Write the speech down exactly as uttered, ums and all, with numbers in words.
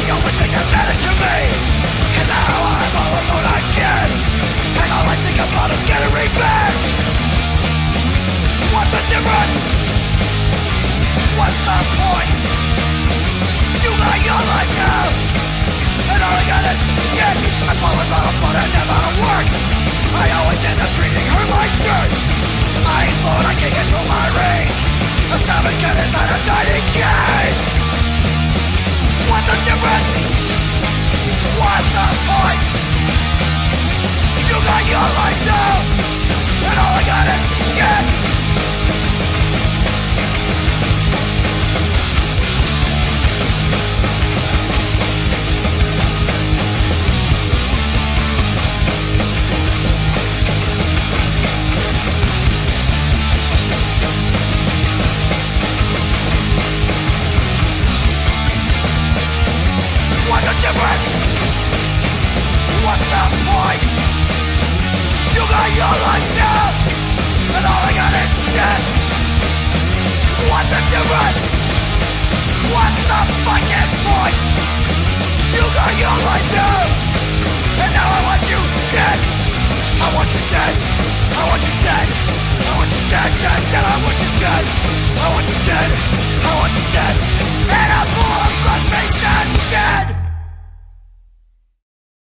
only thing that mattered to me. And now I'm all alone again, and all I think about is getting revenge. What's the difference? What's the point? You got your life now, and all I got is shit. I fall in love but it never works. I always end up treating her like dirt. I explode, I can't control my rage. A stabbing gun inside a tiny cage. What's the difference? What's the point? You got your life now, and all I got is shit. What's the difference? What's the point? You got your life now, and all I got is shit. What's the difference? What's the fucking point? You got your life now, and now I want you dead. I want you dead. I want you